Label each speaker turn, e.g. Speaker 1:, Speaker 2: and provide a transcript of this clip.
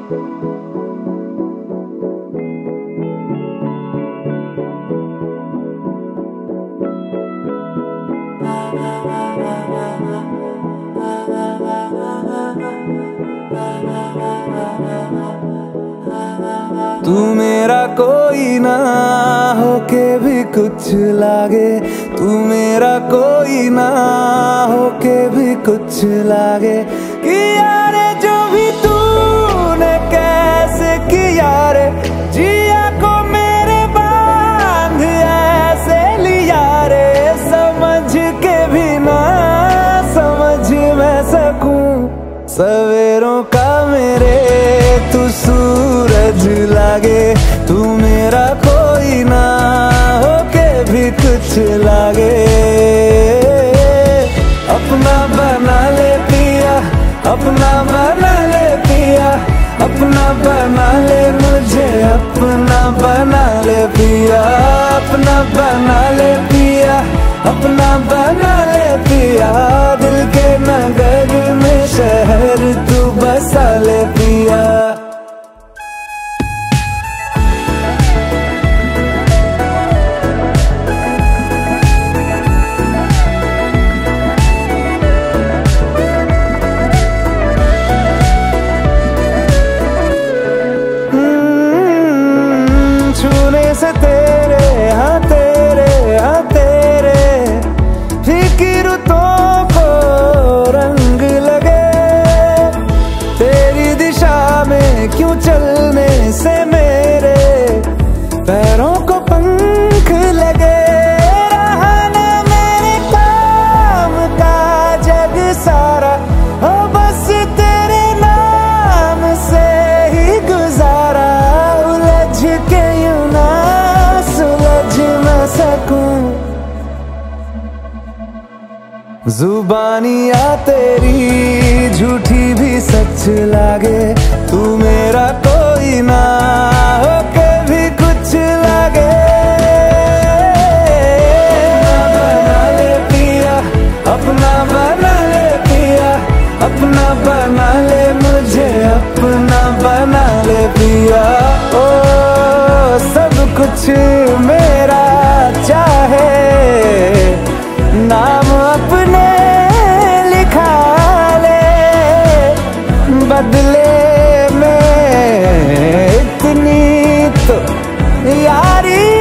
Speaker 1: तू मेरा कोई ना होके भी कुछ लागे, तू मेरा कोई ना होके भी कुछ लागे। किया रे जो भी तूने कैसे किया रे, जिया को मेरे बांध ऐसे लिया रे। समझ के भी ना समझ मैं सकूं सवेरों का मेरे तू सूरज लागे। तू मेरा कोई ना होके भी कुछ लागे। अपना बना ले पिया, अपना बना ले पिया, अपना बना ले मुझे, अपना बना ले पिया, अपना बना ले पिया, अपना बना ले पिया। दिल के नगर में शहर तू बसा ले पिया। छूने से तेरे हाँ तेरे हाँ तेरे फीकी रुतों को रंग लगे। तेरी दिशा में क्यों चलने से मेरे पैरों को पंख लगे। रहा ना मेरे काम का जग सारा, हो बस तेरे नाम से ही गुजारा। उलझ के यूं ना सुलझ न सकूं, जुबानियाँ तेरी झूठी भी सच लागे। तू मेरा कोई ना होके भी कुछ लागे। अपना बना ले पिया, अपना बना ले पिया, अपना बना ले मुझे, अपना बना ले पिया। ओ सब कुछ मेरा चाहे, नाम अपने लिखा ले। बदले में इतनी तो यारी